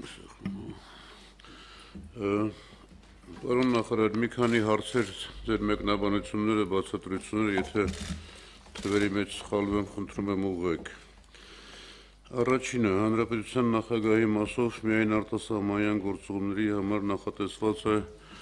Պարոն նախարար, մի քանի հարցեր ձեր մեկնաբանությունները, բացատրությունները, եթե թվերի մեջ սխալվեմ, խնդրում եմ ուղղեք։ Առաջինը, Հանրապետության նախագահի մասով միայն արտասահմանյան գործողությունների համար նախատեսված է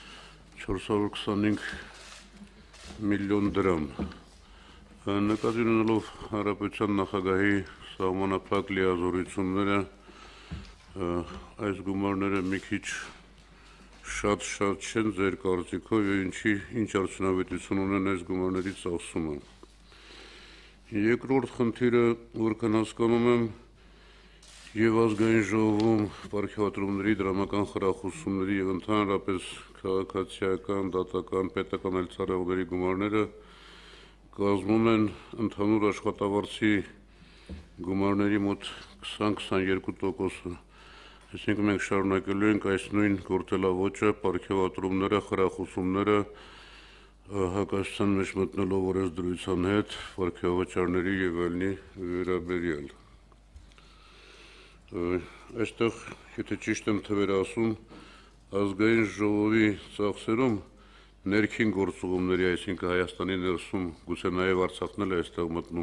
425 միլիոն դրամ։ Նկատի ունենալով Հանրապետության նախագահի սահմանափակ լիազորությունները, այս գումարները մի քիչ շատ չեն ձեր կարծիքով եւ ինչ արդյունավետություն ունեն այս գումարների ծախսումը։ Երկրորդ խնդիրը, որքան հասկանում եմ, եւ ազգային ժողովում պարգևատրումների դրամական խրախուսումների եւ ընդհանրապես քաղաքացիական, դատական, պետական այլ ծառայողների գումարները կազմում են ընդհանուր աշխատավարձի գումարների մոտ 20-22%։ Այսինքն մենք շարունակելու ենք այս նույն գործելավոճը, պարգևատրումները, խրախուսումները հակասության մեջ մտնելով օրենսդրության հետ, պարգևավճարների եւ այլնի վերաբերյալ։ Այստեղ, եթե ճիշտ եմ թվերը ասում, ազգային ժողովի ծախսերում ներքին գործողումների, այսինքն Հայաստանի ներսում, գուցե նաեւ Արցախն էլ է այստեղ մտնում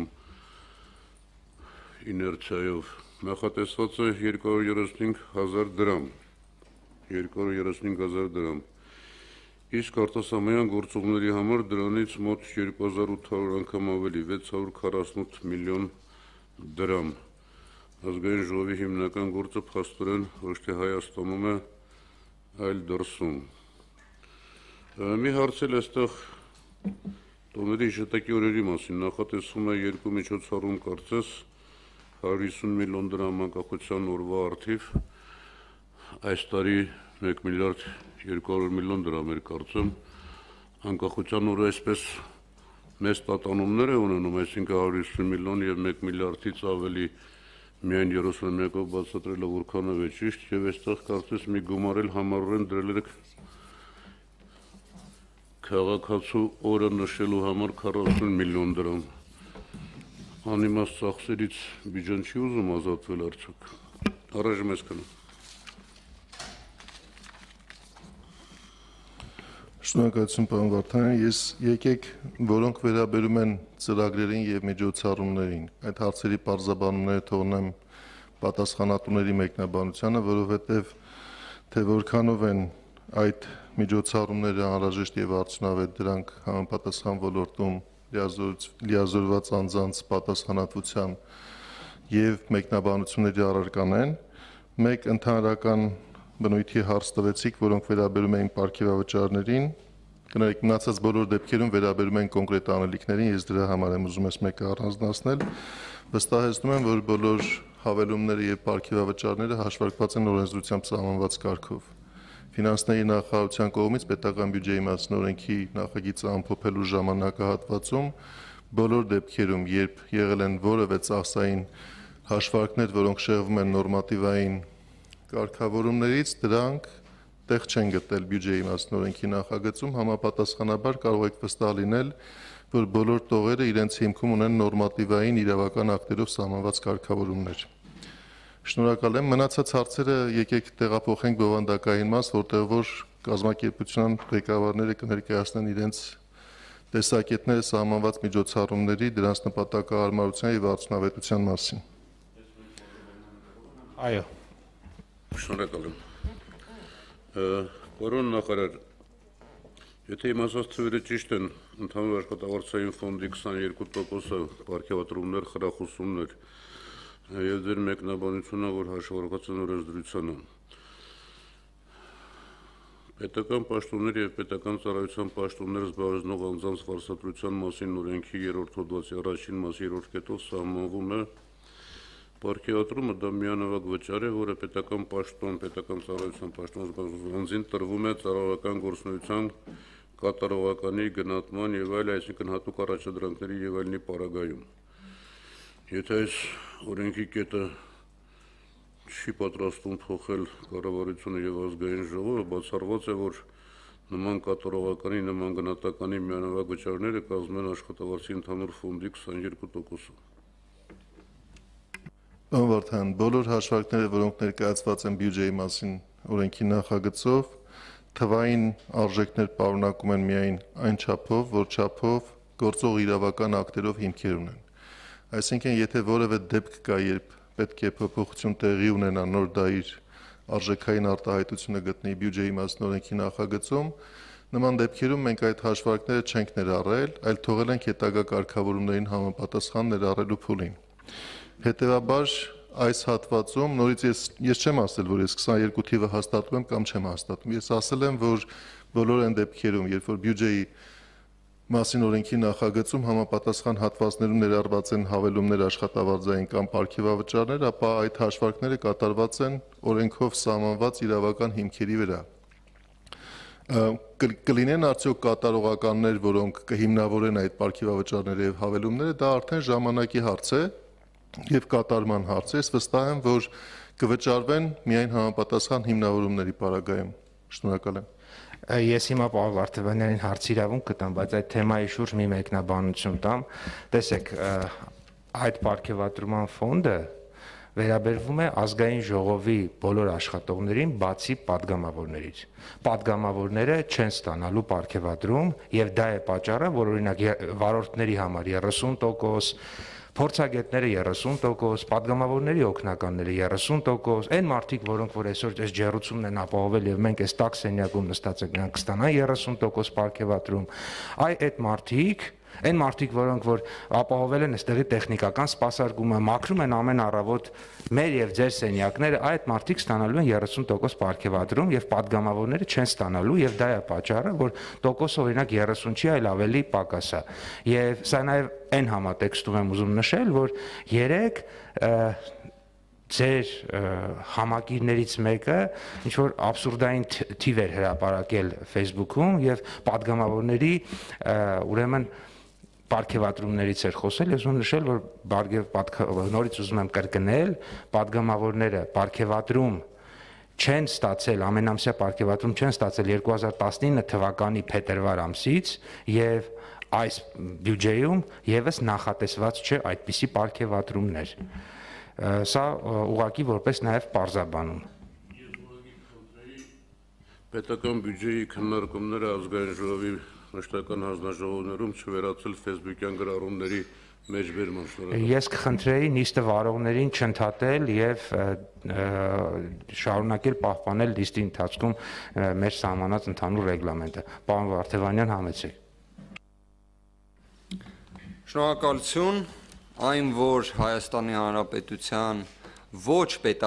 իներցիայով, նախատեսված է 235,000 դրամ, 235,000 դրամ, իսկ արտասահմանյան գործողությունների համար դրանից մոտ 2800 անգամ ավելի, 648 միլիոն դրամ։ Ազգային ժողովի հիմնական գործը փաստորեն ոչ թե Հայաստանում է, այլ դրսում։ Մի հարց էլ այստեղ տոների շտակի օրերի մասին նախատեսվում է երկու միջոցառում կարծես 150 միլիոն դրամ անկախության օրվա առթիվ, այս տարի 1 միլիարդ 200 միլիոն դրամ էր կարծեմ, անկախության օրը այսպես մեծ տատանումներ է ունենում, այսինքն 150 միլիոն եւ 1 միլիարդից ավելի միայն 31-ով բացատրելը որքան է ճիշտ, եւ այստեղ կարծես մի գումար էլ համառորեն դրել եք քաղաքացու օրը նշելու համար 40 միլիոն դրամ։ Անիմաստ ծախսերից բյուջեն չի ուզում ազատվել արդյոք։ Առայժմ այսքանը։ Շնորհակալություն պարոն Վարդանյան, ես եկեք որոնք վերաբերում են ծրագրերին եւ միջոցառումներին, այդ հարցերի բարձրաբանումները թողնեմ պատասխանատուների մեկնաբանությանը, որովհետեւ թե որքանով են այդ միջոցառումները անհրաժեշտ եւ արդյունավետ դրանք համապատասխան ոլորտում լիազորված անձանց պատասխանատվության եւ մեկնաբանությունների առարական են, մեկ ընդհանրական բնույթի հարց տվեցիք, որոնք վերաբերում էին պարգևավճարներին, կներեք մնացած բոլոր դեպքերում վերաբերում են կոնկրետ անելիքներին, ես դրա համար եմ ուզում ես մեկը առանձնացնել, վստահեցնում եմ, որ բոլոր հավելումները եւ պարգևավճարները հաշվարկված են օրենսդրությամբ սահմանված կարգով։ Ֆինանսների նախարարության կողմից պետական բյուջեի մասին օրենքի նախագիծը ամփոփելու ժամանակահատվածում բոլոր դեպքերում, երբ եղել են որևէ ծախսային հաշվարկներ, որոնք շեղվում են նորմատիվային կարգավորումներից, դրանք տեղ չեն գտել բյուջեի մասին օրենքի նախագծում, համապատասխանաբար կարող եք վստահ լինել, որ բոլոր տողերը իրենց հիմքում ունեն նորմատիվային իրավական ակտերով սահմանված կարգավորումներ։ Շնորհակալ եմ, մնացած հարցերը եկեք տեղափոխենք բովանդակային մաս, որտեղ որ կազմակերպության ղեկավարները կներկայացնեն իրենց տեսակետները սահմանված միջոցառումների, դրանց նպատակահարմարության եւ արդյունավետության մասին։ Այո։ Շնորհակալ եմ։ Պարոն նախարար, եթե իմ ասած թվերը ճիշտ են, ընդհանուր աշխատավարձային ֆոնդի 22%-ը պարգևատրումներ, խրախուսումներ եւ ձեր մեկնաբանությունը, որ հաշվարկված են օրենսդրությանը։ Պետական պաշտոններ եւ պետական ծառայության պաշտոններ զբաղեցնող անձանց վարձատրության մասին օրենքի 3-րդ հոդվածի առաջին մասի 3-րդ կետով սահմանվում է պարգևատրումը դա միանավագ վճար է, որը պետական պաշտոն, պետական ծառայության պաշտոն զբաղեցնող անձին տրվում է ծառայական գործունեության կատարողականի գնահատման եւ այլ, այսինքն հատուկ առաջադրանքների եւ այլնի պարագայում։ Եթե այս օրենքի կետը չի պատրաստվում փոխել կառավարությունը եւ ազգային ժողովը, բացառված է, որ նման կատարողականի, նման գնահատականի միանավագ վճարները կազմեն աշխատավարձի ընդհանուր ֆոնդի 22%-ը։ Անվարդան, բոլոր հաշվարկները, որոնք ներկայացված են բյուջեի մասին օրենքի նախագծով, թվային արժեքներ պարունակում են միայն այն չափով, որ չափով գործող իրավական ակտերով հիմքեր ունեն։ Այսինքն, եթե որևէ դեպք կա, երբ պետք է փոփոխություն տեղի ունենա, նոր դա իր արժեքային արտահայտությունը գտնի բյուջեի մասին օրենքի նախագծում, նման դեպքերում մենք այդ հաշվարկները չենք ներառել, այլ թողել ենք հետագա կարգավորումներին համապատասխան ներառելու փուլին։ Հետևաբար այս հատվածում նորից ես չեմ ասել, որ ես 22 թիվը հաստատում եմ կամ չեմ հաստատում։ Ես ասել եմ, որ բոլոր այն դեպքերում, երբ որ բյուջեի մասին օրենքի նախագծում համապատասխան հատվածներում ներառված են հավելումներ աշխատավարձային կամ պարգևավճարներ, ապա այդ հաշվարկները կատարված են օրենքով սահմանված իրավական հիմքերի վրա։ Կլինեն արդյոք կատարողականներ, որոնք կհիմնավորեն այդ պարգևավճարները եւ հավելումները, դա արդեն ժամանակի հարց է եւ կատարման հարց է։ Ես վստահ եմ, որ կվճարվեն միայն համապատասխան հիմնավորումների պարագայում։ Շնորհակալ եմ։ Ես հիմա Պարոն Վարդանյանին հարց իրավունք կտամ, բայց այդ թեմայի շուրջ մի մեկնաբանություն տամ։ Տեսեք, այդ պարգևատրման ֆոնդը վերաբերվում է ազգային ժողովի բոլոր աշխատողներին, բացի падգամավորներից։ Падգամավորները չեն ստանալու պարգևատրում, եւ դա է պատճառը, որ օրինակ վարորդների համար 30%, փորձագետները 30%, падգամավորների օգնականները 30%, այն մարդիկ, որոնք որ այսօր այս ջեռուցումն են ապահովել եւ մենք այս տաք սենյակում նստած ենք, նրանք կստանան 30% պարգևատրում։ Այդ մարդիկ, այն մարդիկ, որոնք որ ապահովել են այստեղի տեխնիկական սպասարկումը, մաքրում են ամեն առավոտ մեր եւ ձեր սենյակները, այդ մարդիկ ստանալու են 30% պարգևատրում եւ падգամավորները չեն ստանալու եւ դա է պատճառը, որ տոկոսը օրինակ 30 չի, այլ ավելի պակաս է։ Եվ սա նաեւ այն համատեքստում եմ ուզում նշել, որ 3 ձեր համակիրներից մեկը ինչ որ աբսուրդային թիվ էր հրապարակել Facebook-ում եւ падգամավորների ուրեմն պարգևատրումներից էր խոսել, ես ուզում նշել, որ նորից ուզում եմ կրկնել, падգամավորները պարգևատրում չեն ստացել, ամենամսյա պարգևատրում չեն ստացել 2019 թվականի փետրվար ամսից եւ այս բյուջեում եւս նախատեսված չէ այդպիսի պարգևատրումներ։ Սա ուղղակի որպես նաեւ պարզաբանում։ Պետական բյուջեի քննարկումները ազգային ժողովի մշտական հանձնաժողովներում չվերացել Facebook-յան գրառումների մեջբերման։ Ես կխնդրեի նիստը վարողներին չընդհատել եւ շարունակել պահպանել նիստի ընթացքում մեր սահմանած ընդհանուր ռեգլամենտը։ Պարոն Վարդանյան, համեցեք։ Շնորհակալություն, այն որ Հայաստանի Հանրապետության ոչ պետական